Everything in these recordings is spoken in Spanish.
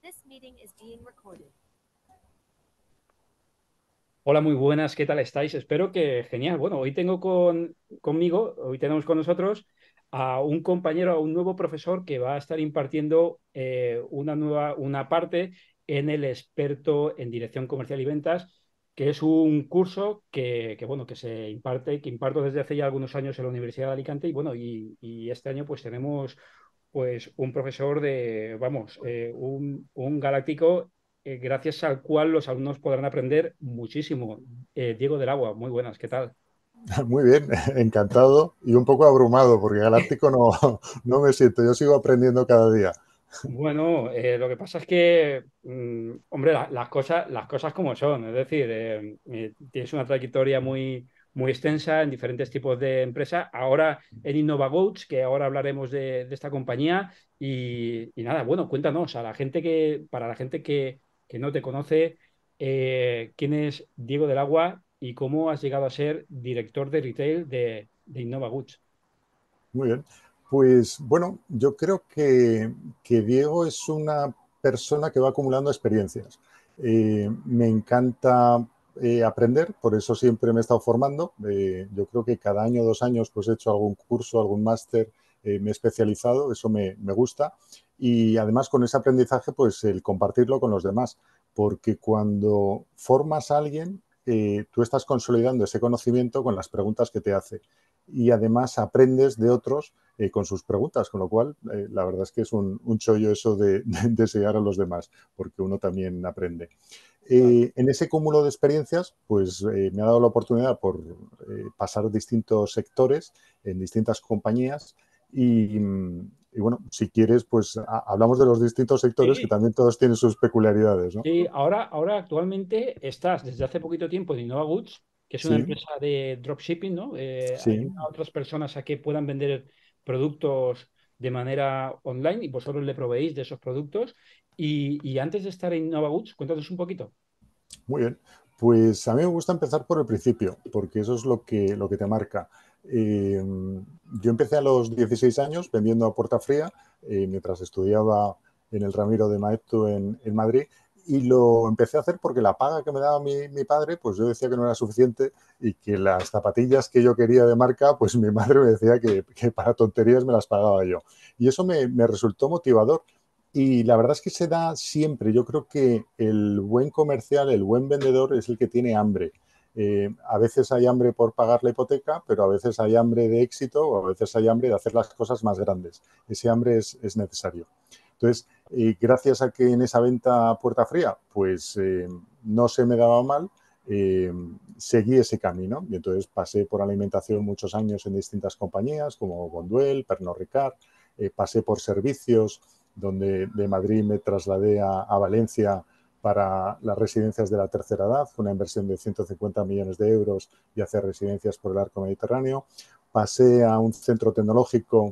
Hola, muy buenas, ¿qué tal estáis? Espero que genial. Bueno, hoy tenemos con nosotros a un compañero, a un nuevo profesor que va a estar impartiendo una parte en el experto en dirección comercial y ventas, que es un curso bueno, que imparto desde hace ya algunos años en la Universidad de Alicante y este año pues tenemos pues un profesor un galáctico gracias al cual los alumnos podrán aprender muchísimo. Diego del Agua, muy buenas, ¿qué tal? Muy bien, encantado y un poco abrumado porque galáctico no, no me siento, yo sigo aprendiendo cada día. Bueno, lo que pasa es que, hombre, las cosas como son, es decir, tienes una trayectoria muy extensa en diferentes tipos de empresas, ahora en InnovaGoats, que ahora hablaremos de esta compañía, y nada, bueno, cuéntanos para la gente que no te conoce, quién es Diego del Agua y cómo has llegado a ser director de retail de InnovaGoods. Muy bien, pues bueno, yo creo que Diego es una persona que va acumulando experiencias. Me encanta aprender, por eso siempre me he estado formando. Yo creo que cada año, 2 años, pues he hecho algún curso, algún máster, me he especializado, eso me gusta. Y además con ese aprendizaje, pues el compartirlo con los demás, porque cuando formas a alguien, tú estás consolidando ese conocimiento con las preguntas que te hace y además aprendes de otros con sus preguntas, con lo cual la verdad es que es un chollo eso de enseñar a los demás, porque uno también aprende. En ese cúmulo de experiencias, pues me ha dado la oportunidad por pasar distintos sectores en distintas compañías y bueno, si quieres, pues hablamos de los distintos sectores que Sí. también todos tienen sus peculiaridades, ¿no? Sí, ahora actualmente estás desde hace poquito tiempo en Innova Goods, que es una Sí, empresa de dropshipping, ¿no? Ayuda sí, a otras personas a que puedan vender productos de manera online y vosotros le proveéis de esos productos. Y antes de estar en Innova Goods, cuéntanos un poquito. muy bien. Pues a mí me gusta empezar por el principio, porque eso es lo que te marca. Eh, yo empecé a los 16 años vendiendo a puerta fría, mientras estudiaba en el Ramiro de Maeztu en Madrid, y lo empecé a hacer porque la paga que me daba mi padre, pues yo decía que no era suficiente y que las zapatillas que yo quería de marca, pues mi madre me decía que para tonterías me las pagaba yo. Y eso me resultó motivador. Y la verdad es que se da siempre. Yo creo que el buen comercial, el buen vendedor es el que tiene hambre. A veces hay hambre por pagar la hipoteca, pero a veces hay hambre de éxito o a veces hay hambre de hacer las cosas más grandes. Ese hambre es necesario. Entonces, gracias a que en esa venta a puerta fría, pues no se me daba mal, eh, seguí ese camino. Y entonces pasé por alimentación muchos años en distintas compañías como Bonduel, Pernod Ricard, pasé por servicios donde de Madrid me trasladé a Valencia para las residencias de la tercera edad, una inversión de 150 millones de euros y hacer residencias por el arco mediterráneo. Pasé a un centro tecnológico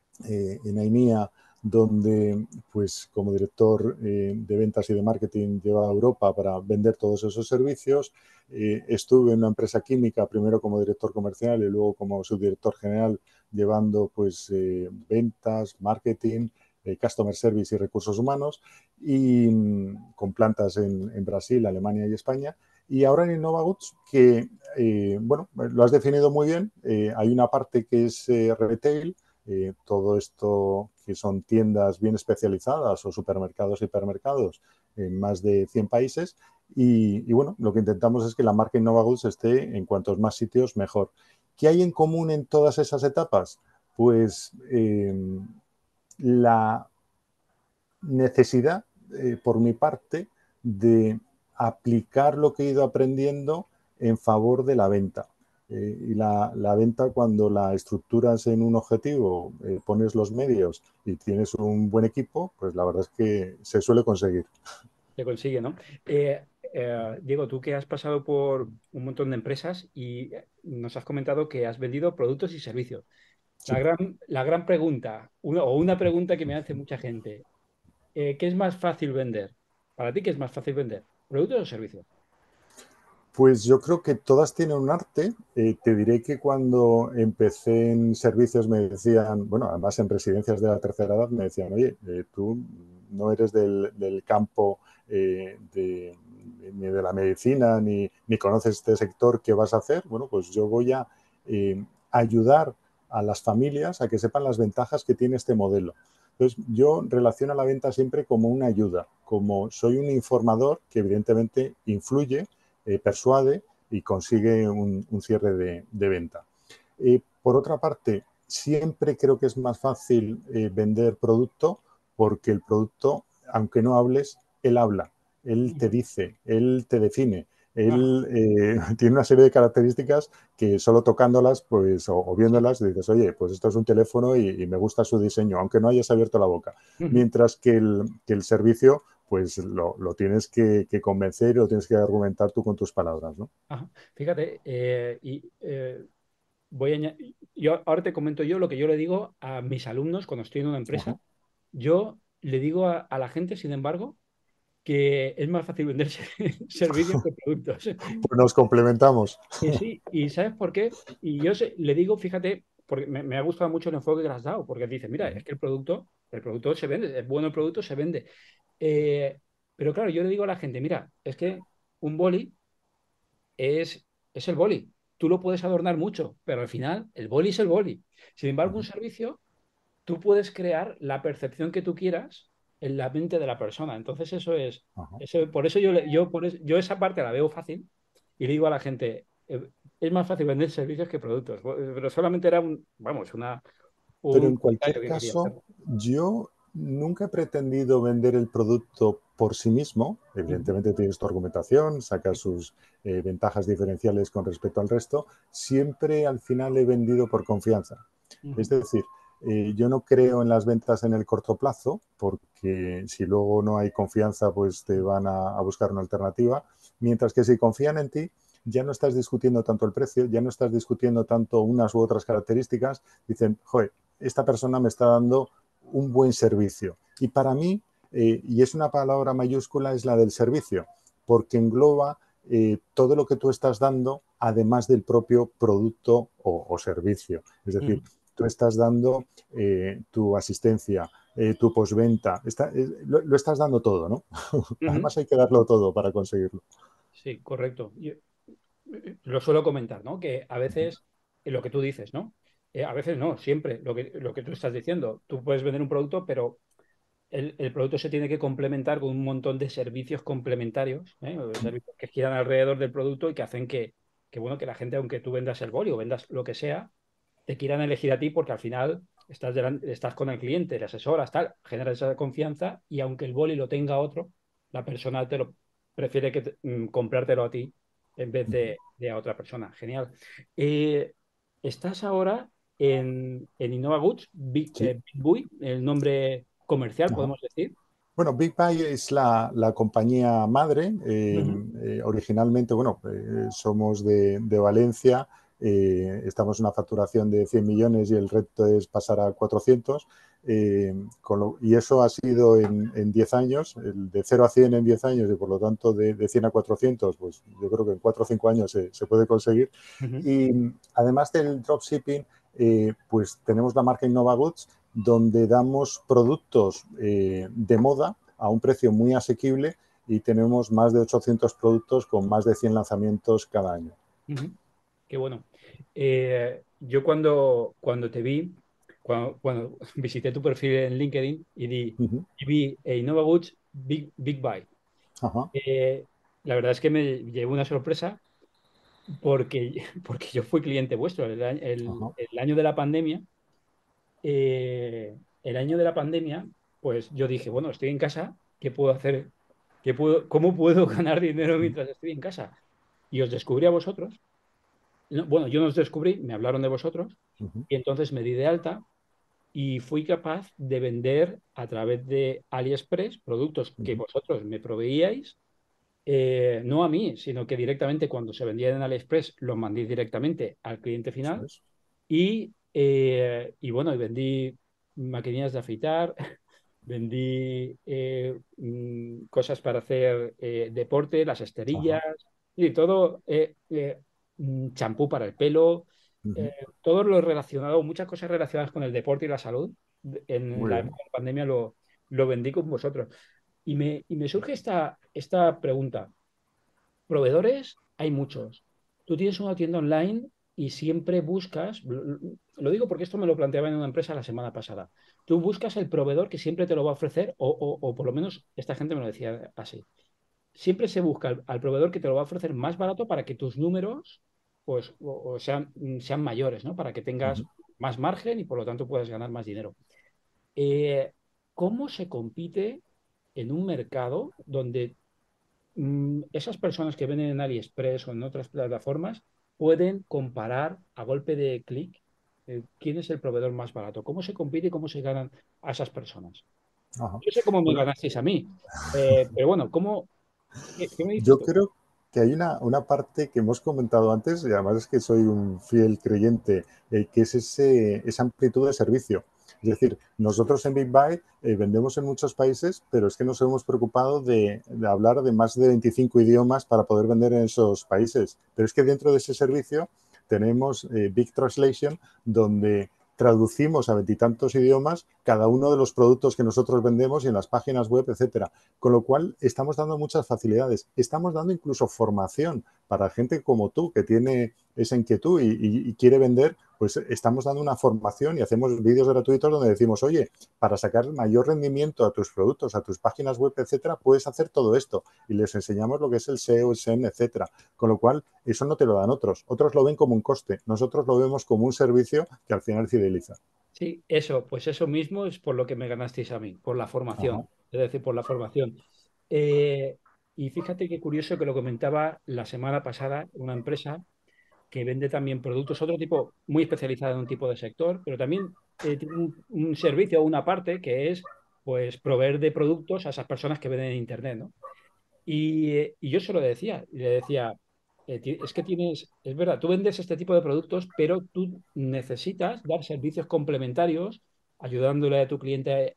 en AINIA, donde pues como director de ventas y de marketing llevaba a Europa para vender todos esos servicios. Estuve en una empresa química, primero como director comercial y luego como subdirector general, llevando pues ventas, marketing, customer service y recursos humanos, y con plantas en Brasil, Alemania y España. Y ahora en InnovaGoods, que, bueno, lo has definido muy bien, hay una parte que es retail, todo esto que son tiendas bien especializadas o supermercados, hipermercados en más de 100 países. Y bueno, lo que intentamos es que la marca InnovaGoods esté en cuantos más sitios mejor. ¿Qué hay en común en todas esas etapas? Pues la necesidad, por mi parte, de aplicar lo que he ido aprendiendo en favor de la venta. Y la venta, cuando la estructuras en un objetivo, pones los medios y tienes un buen equipo, pues la verdad es que se suele conseguir. Se consigue, ¿no? Diego, tú que has pasado por un montón de empresas y nos has comentado que has vendido productos y servicios. Sí. La gran pregunta, o una pregunta que me hace mucha gente, ¿qué es más fácil vender? Para ti, ¿qué es más fácil vender? ¿Productos o servicios? Pues yo creo que todas tienen un arte. Te diré que cuando empecé en servicios me decían, bueno, además en residencias de la tercera edad me decían, oye, tú no eres del campo ni de la medicina, ni conoces este sector, ¿qué vas a hacer? Bueno, pues yo voy a ayudar a las familias a que sepan las ventajas que tiene este modelo. Entonces, yo relaciono la venta siempre como una ayuda, como soy un informador que evidentemente influye, persuade y consigue un cierre de venta. Por otra parte, siempre creo que es más fácil vender producto porque el producto, aunque no hables, él habla, él te dice, él te define, Ajá. él tiene una serie de características que solo tocándolas pues, o Sí. viéndolas dices, oye, pues esto es un teléfono y me gusta su diseño, aunque no hayas abierto la boca. Ujú. Mientras que el servicio, pues lo tienes que convencer y lo tienes que argumentar tú con tus palabras, ¿no? Ajá. Fíjate, yo ahora te comento yo lo que yo le digo a mis alumnos cuando estoy en una Ajá. empresa. Yo le digo a la gente, sin embargo, que es más fácil vender servicios que productos. Pues nos complementamos. Sí, ¿y sabes por qué? Y le digo, fíjate, porque me ha gustado mucho el enfoque que le has dado, porque dice, mira, es que el producto se vende, es bueno el producto, se vende. Eh, pero claro, yo le digo a la gente, mira, es que un boli es el boli. Tú lo puedes adornar mucho, pero al final el boli es el boli. Sin embargo, un servicio, tú puedes crear la percepción que tú quieras en la mente de la persona. Entonces, Ajá. por eso yo esa parte la veo fácil y le digo a la gente, es más fácil vender servicios que productos. Pero solamente era Pero un en comentario cualquier que quería hacer. caso, yo nunca he pretendido vender el producto por sí mismo. Ujú, Evidentemente tienes tu argumentación, sacas sus ventajas diferenciales con respecto al resto. Siempre al final he vendido por confianza. Es ujú, decir, yo no creo en las ventas en el corto plazo, porque si luego no hay confianza, pues te van a buscar una alternativa. Mientras que si confían en ti, ya no estás discutiendo tanto el precio, ya no estás discutiendo tanto unas u otras características. Dicen, joder, esta persona me está dando un buen servicio. Y para mí, y es una palabra mayúscula, es la del servicio, porque engloba todo lo que tú estás dando, además del propio producto o servicio. Es decir, ujú, tú estás dando tu asistencia, tu postventa, lo estás dando todo, ¿no? ujú. Además hay que darlo todo para conseguirlo. Sí, correcto. Lo suelo comentar, ¿no? Que a veces, lo que tú dices, ¿no? A veces no, siempre, lo que tú estás diciendo. Tú puedes vender un producto, pero el producto se tiene que complementar con un montón de servicios complementarios, ¿eh? O de servicios que giran alrededor del producto y que hacen bueno, que la gente, aunque tú vendas el boli o vendas lo que sea, te quieran elegir a ti porque al final estás con el cliente, le asesoras, tal, generas esa confianza y aunque el boli lo tenga otro, la persona prefiere comprártelo a ti en vez de a otra persona. Genial. Eh, Estás ahora en Innova Goods, Sí. Big Bui, el nombre comercial, Ajá. podemos decir. Bueno, Big Pie es la compañía madre. Ujú, Originalmente, bueno, somos de Valencia, estamos en una facturación de 100 millones y el reto es pasar a 400. Y eso ha sido en 10 años, de 0 a 100 en 10 años y por lo tanto de 100 a 400, pues yo creo que en 4 o 5 años se puede conseguir. ujú, Y además del dropshipping, pues tenemos la marca Innova Goods donde damos productos de moda a un precio muy asequible y tenemos más de 800 productos con más de 100 lanzamientos cada año. ujú. Qué bueno. Yo cuando te vi, cuando visité tu perfil en LinkedIn Uh -huh. y vi Innova Goods Big Buy, Ajá, eh, la verdad es que me llevó una sorpresa porque yo fui cliente vuestro ajá. el año de la pandemia. El año de la pandemia, pues yo dije, bueno, estoy en casa, ¿qué puedo hacer? ¿Cómo puedo ganar dinero mientras estoy en casa? Y os descubrí a vosotros. No, bueno, yo no os descubrí, me hablaron de vosotros Uh -huh. y entonces me di de alta y fui capaz de vender a través de AliExpress productos Uh que -huh. vosotros me proveíais, no a mí, sino que directamente cuando se vendían en AliExpress los mandé directamente al cliente Eso final es. y bueno, y vendí maquinillas de afeitar, vendí cosas para hacer deporte, las esterillas, Ajá. y todo, champú para el pelo, Uh -huh. todo lo relacionado, muchas cosas relacionadas con el deporte y la salud. En Muy la bien. época de pandemia lo vendí con vosotros. Y me surge esta pregunta. Proveedores hay muchos. Tú tienes una tienda online y siempre buscas, lo digo porque esto me lo planteaba en una empresa la semana pasada. Tú buscas el proveedor que siempre te lo va a ofrecer, o por lo menos esta gente me lo decía así. Siempre se busca al proveedor que te lo va a ofrecer más barato para que tus números pues, sean mayores, ¿no? Para que tengas Ujú, más margen y por lo tanto puedas ganar más dinero. Eh, ¿Cómo se compite en un mercado donde esas personas que venden en AliExpress o en otras plataformas pueden comparar a golpe de clic quién es el proveedor más barato? ¿Cómo se compite y cómo se ganan a esas personas? ajá. Yo sé cómo me Bueno, ganasteis a mí, pero bueno, qué me dices yo tú? creo que hay una parte que hemos comentado antes, y además es que soy un fiel creyente, que es esa amplitud de servicio. Es decir, nosotros en Big Buy vendemos en muchos países, pero es que nos hemos preocupado de hablar de más de 25 idiomas para poder vender en esos países. Pero es que dentro de ese servicio tenemos Big Translation, donde traducimos a veintitantos idiomas cada uno de los productos que nosotros vendemos y en las páginas web, etcétera. Con lo cual, estamos dando muchas facilidades. Estamos dando incluso formación para gente como tú que tiene esa inquietud y quiere vender, pues estamos dando una formación y hacemos vídeos gratuitos donde decimos, oye, para sacar mayor rendimiento a tus productos, a tus páginas web, etcétera, puedes hacer todo esto. Y les enseñamos lo que es el SEO, el SEM, etcétera. Con lo cual, eso no te lo dan otros. Otros lo ven como un coste. Nosotros lo vemos como un servicio que al final fideliza. Sí, eso, pues eso mismo es por lo que me ganasteis a mí, por la Ajá. formación, es decir, por la formación. Eh, y fíjate qué curioso que lo comentaba la semana pasada una empresa que vende también productos, otro tipo, muy especializado en un tipo de sector, pero también tiene un servicio o una parte que es pues proveer de productos a esas personas que venden en Internet, ¿no? Y yo se lo decía, y le decía, es que es verdad, tú vendes este tipo de productos, pero tú necesitas dar servicios complementarios ayudándole a tu cliente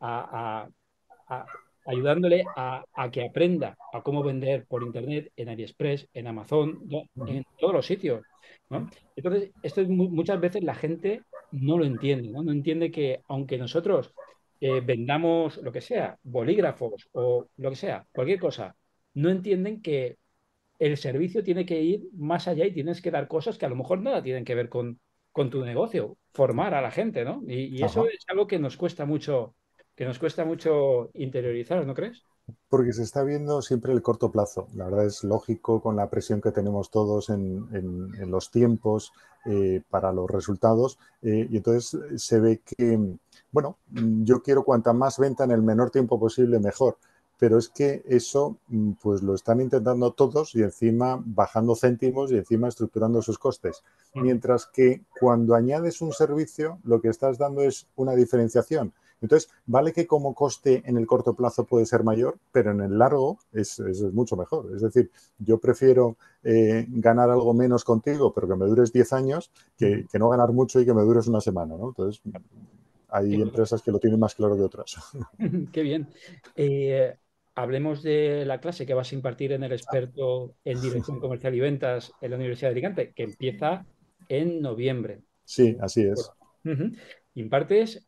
a- ayudándole a que aprenda a cómo vender por Internet, en AliExpress, en Amazon, ¿no? Ujú. En todos los sitios, ¿no? Entonces, esto muchas veces la gente no lo entiende, ¿no? No entiende que aunque nosotros vendamos lo que sea, bolígrafos o lo que sea, cualquier cosa, no entienden que el servicio tiene que ir más allá y tienes que dar cosas que a lo mejor nada tienen que ver con tu negocio, formar a la gente, ¿no? Y eso Ajá. es algo que nos cuesta mucho interiorizar, ¿no crees? Porque se está viendo siempre el corto plazo. La verdad es lógico con la presión que tenemos todos en los tiempos para los resultados. Y entonces se ve que, bueno, yo quiero cuanta más venta en el menor tiempo posible, mejor. Pero es que eso, pues lo están intentando todos y encima bajando céntimos y encima estructurando sus costes. Ujú. Mientras que cuando añades un servicio, lo que estás dando es una diferenciación. Entonces, vale que como coste en el corto plazo puede ser mayor, pero en el largo es mucho mejor. Es decir, yo prefiero ganar algo menos contigo, pero que me dures 10 años, Ujú. que no ganar mucho y que me dures una semana, ¿no? Entonces, Qué hay bueno. empresas que lo tienen más claro que otras. Qué bien. Hablemos de la clase que vas a impartir en el experto en dirección comercial y ventas en la Universidad de Alicante, que empieza en noviembre. Sí, así es. Ujú. Impartes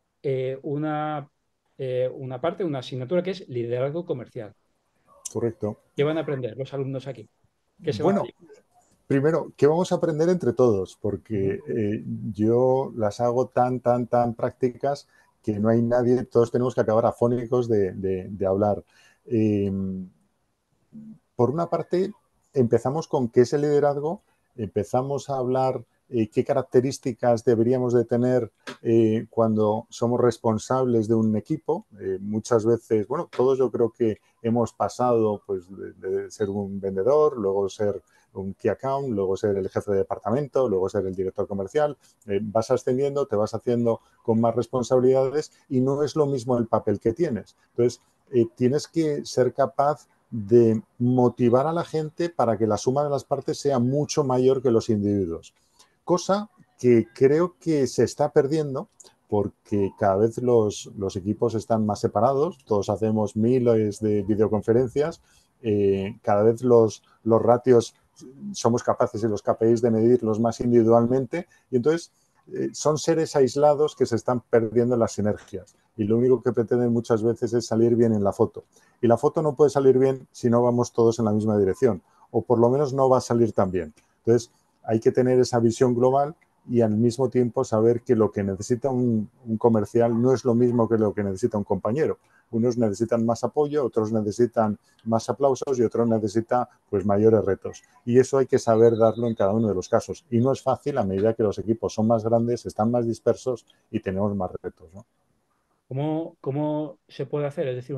una parte, una asignatura que es liderazgo comercial. Correcto. ¿Qué van a aprender los alumnos aquí? ¿Qué se van a Bueno, primero, ¿qué vamos a aprender entre todos? llevar? Porque yo las hago tan prácticas que no hay nadie, todos tenemos que acabar afónicos de hablar. Eh, por una parte, empezamos con qué es el liderazgo, empezamos a hablar qué características deberíamos de tener cuando somos responsables de un equipo. Muchas veces, bueno, todos yo creo que hemos pasado pues, de ser un vendedor, luego ser un key account, luego ser el jefe de departamento, luego ser el director comercial. Vas ascendiendo, te vas haciendo con más responsabilidades y no es lo mismo el papel que tienes. Entonces, tienes que ser capaz de motivar a la gente para que la suma de las partes sea mucho mayor que los individuos. Cosa que creo que se está perdiendo porque cada vez los equipos están más separados, todos hacemos miles de videoconferencias, cada vez los ratios somos capaces y los KPIs de medirlos más individualmente y entonces son seres aislados que se están perdiendo las sinergias y lo único que pretenden muchas veces es salir bien en la foto. Y la foto no puede salir bien si no vamos todos en la misma dirección, o por lo menos no va a salir tan bien. Entonces, hay que tener esa visión global y al mismo tiempo saber que lo que necesita un comercial no es lo mismo que lo que necesita un compañero. Unos necesitan más apoyo, otros necesitan más aplausos y otros necesitan pues mayores retos. Y eso hay que saber darlo en cada uno de los casos. Y no es fácil a medida que los equipos son más grandes, están más dispersos y tenemos más retos, ¿no? ¿Cómo se puede hacer? Es decir,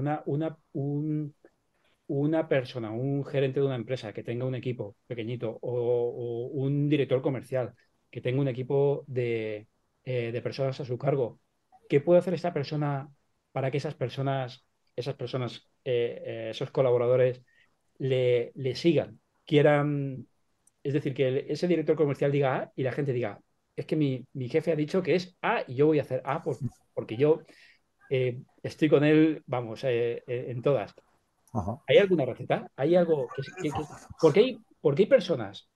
una persona, un gerente de una empresa que tenga un equipo pequeñito o un director comercial que tenga un equipo de personas a su cargo, ¿qué puede hacer esta persona para que esos colaboradores le sigan, quieran, es decir, que ese director comercial diga A y la gente diga, es que mi jefe ha dicho que es A y yo voy a hacer A porque yo estoy con él, vamos, en todas. Ajá. ¿Hay alguna receta? ¿Hay algo porque hay personas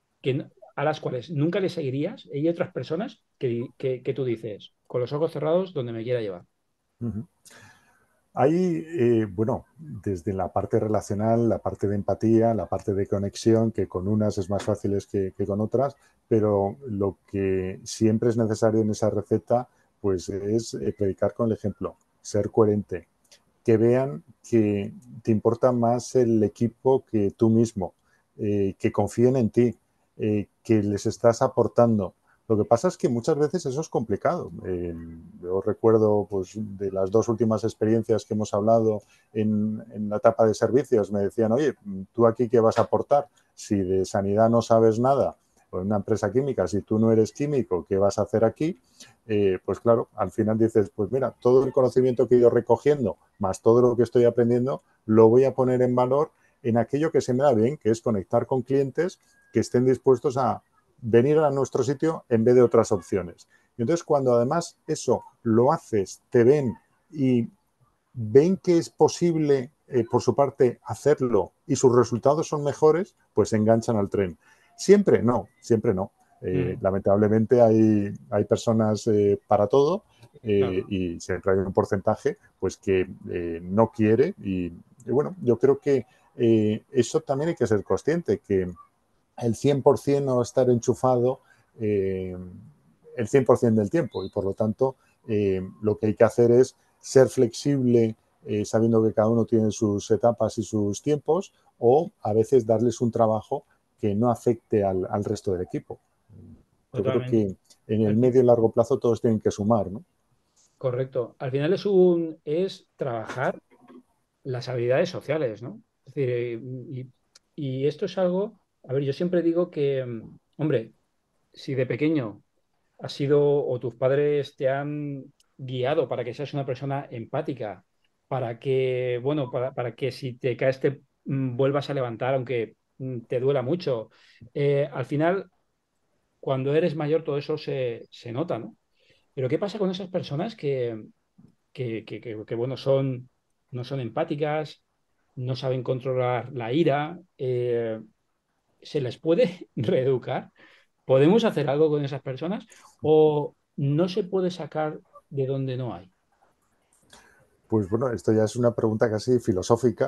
a las cuales nunca le seguirías y hay otras personas que tú dices, con los ojos cerrados, donde me quiera llevar? Uh-huh. Hay, bueno, desde la parte relacional, la parte de empatía, la parte de conexión, que con unas es más fácil que con otras, pero lo que siempre es necesario en esa receta, pues es predicar con el ejemplo, ser coherente, que vean que te importa más el equipo que tú mismo, que confíen en ti, que les estás aportando. Lo que pasa es que muchas veces eso es complicado. Yo recuerdo pues, de las dos últimas experiencias que hemos hablado en la etapa de servicios, me decían, oye, ¿tú aquí qué vas a aportar? Si de sanidad no sabes nada, o en una empresa química, si tú no eres químico, ¿qué vas a hacer aquí? Pues claro, al final dices, pues mira, todo el conocimiento que he ido recogiendo, más todo lo que estoy aprendiendo, lo voy a poner en valor en aquello que se me da bien, que es conectar con clientes que estén dispuestos a venir a nuestro sitio en vez de otras opciones. Y entonces, cuando además eso lo haces, te ven y ven que es posible, por su parte, hacerlo y sus resultados son mejores, pues se enganchan al tren. Siempre no, siempre no. Mm, Lamentablemente hay personas para todo claro, y siempre hay un porcentaje pues que no quiere y bueno, yo creo que eso también hay que ser consciente, que el 100% no va a estar enchufado eh, el 100% del tiempo y por lo tanto lo que hay que hacer es ser flexible sabiendo que cada uno tiene sus etapas y sus tiempos o a veces darles un trabajo que no afecte al resto del equipo. Yo creo totalmente. que en el Al fin- medio y largo plazo todos tienen que sumar, ¿no? Correcto. Al final es trabajar las habilidades sociales, ¿no? Es decir, y esto es algo, a ver, yo siempre digo que, hombre, si de pequeño has sido o tus padres te han guiado para que seas una persona empática, para que, bueno, para que si te caes te vuelvas a levantar aunque te duela mucho. Al final, cuando eres mayor, todo eso se nota, ¿no? Pero ¿qué pasa con esas personas que, bueno, no son empáticas, no saben controlar la ira? ¿Se les puede reeducar? ¿Podemos hacer algo con esas personas o no se puede sacar de donde no hay? Pues bueno, esto ya es una pregunta casi filosófica.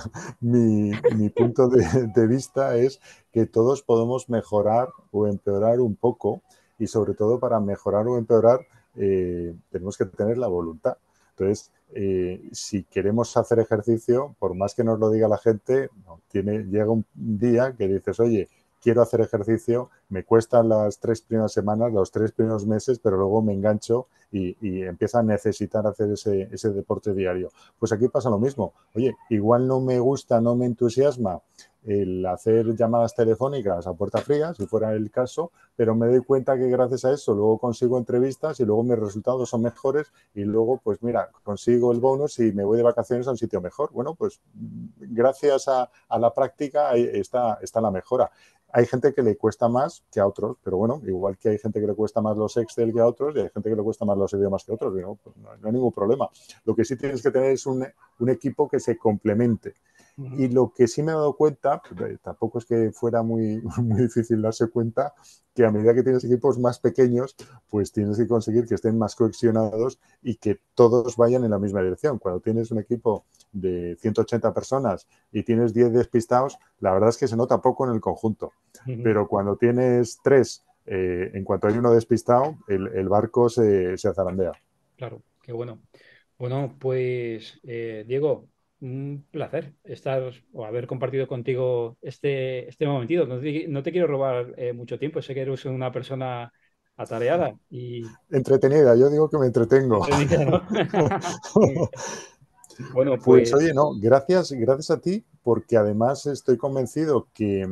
Mi punto de vista es que todos podemos mejorar o empeorar un poco y sobre todo para mejorar o empeorar tenemos que tener la voluntad. Entonces, si queremos hacer ejercicio, por más que nos lo diga la gente, no, llega un día que dices, oye, quiero hacer ejercicio, me cuestan las 3 primeras semanas, los 3 primeros meses, pero luego me engancho y empieza a necesitar hacer ese deporte diario. Pues aquí pasa lo mismo. Oye, igual no me gusta, no me entusiasma el hacer llamadas telefónicas a puerta fría, si fuera el caso, pero me doy cuenta que gracias a eso luego consigo entrevistas y luego mis resultados son mejores y luego, pues mira, consigo el bonus y me voy de vacaciones a un sitio mejor. Bueno, pues gracias a la práctica está la mejora. Hay gente que le cuesta más que a otros, pero bueno, igual que hay gente que le cuesta más los Excel que a otros y hay gente que le cuesta más los idiomas que a otros, ¿no? Pues no hay ningún problema. Lo que sí tienes que tener es un equipo que se complemente. Y Ujú. lo que sí me he dado cuenta, tampoco es que fuera muy, muy difícil darse cuenta, que a medida que tienes equipos más pequeños, pues tienes que conseguir que estén más cohesionados y que todos vayan en la misma dirección. Cuando tienes un equipo de 180 personas y tienes 10 despistados, la verdad es que se nota poco en el conjunto. Ujú. Pero cuando tienes 3, en cuanto hay uno despistado, el barco se zarandea. Claro, qué bueno. Bueno, pues Diego, un placer estar o haber compartido contigo este momentito. No te quiero robar mucho tiempo, sé que eres una persona atareada y Entretenida, yo digo que me entretengo. entretenida, ¿no? Muy bien. Bueno, Pues pues oye, no, gracias a ti, porque además estoy convencido que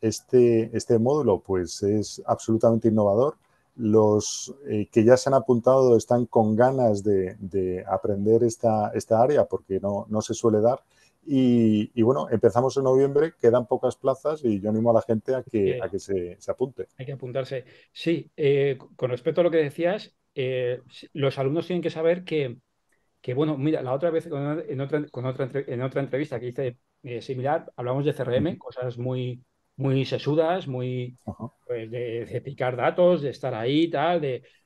este módulo pues es absolutamente innovador. Los que ya se han apuntado están con ganas de aprender esta área porque no se suele dar. Y bueno, empezamos en noviembre, quedan pocas plazas y yo animo a la gente a que, eh, a que se apunte. hay que apuntarse. Sí, con respecto a lo que decías, los alumnos tienen que saber que, bueno, mira, la otra vez en otra entrevista que hice similar, hablamos de CRM, Ujú. cosas muy, muy sesudas, muy Ajá. pues, de picar datos, de estar ahí, tal,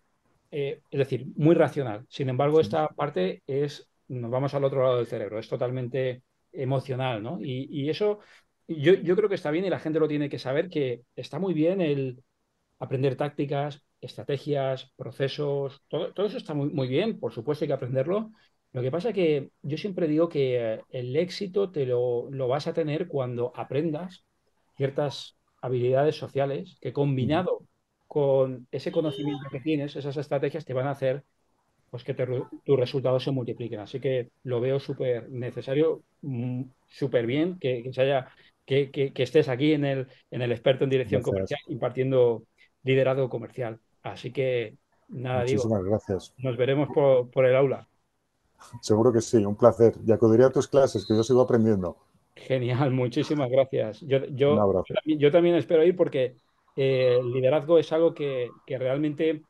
es decir, muy racional. Sin embargo, Sí. esta parte nos vamos al otro lado del cerebro, es totalmente emocional, ¿no? Y eso yo creo que está bien y la gente lo tiene que saber, que está muy bien el aprender tácticas, estrategias, procesos, todo eso está muy, muy bien, por supuesto hay que aprenderlo. Lo que pasa es que yo siempre digo que el éxito lo vas a tener cuando aprendas ciertas habilidades sociales que Ujú. combinado con ese conocimiento que tienes, esas estrategias te van a hacer pues que tus resultados se multipliquen. Así que lo veo súper necesario, súper bien que estés aquí en el experto en dirección Gracias. comercial impartiendo liderazgo comercial. Así que nada, digo, Muchísimas gracias. nos veremos por el aula. Seguro que sí, un placer. Y acudiré a tus clases, que yo sigo aprendiendo. Genial, muchísimas gracias. Yo, Un yo, abrazo. yo también yo también espero ir porque el liderazgo es algo que realmente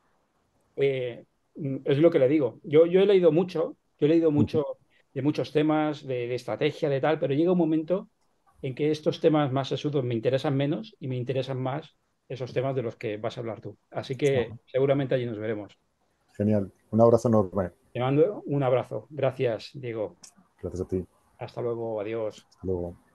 es lo que le digo. Yo he leído mucho de muchos temas, de estrategia, de tal, pero llega un momento en que estos temas más sesudos me interesan menos y me interesan más esos temas de los que vas a hablar tú. Así que Ajá. seguramente allí nos veremos. Genial. Un abrazo enorme. Te mando un abrazo. Gracias, Diego. Gracias a ti. Hasta luego. Adiós. Hasta luego.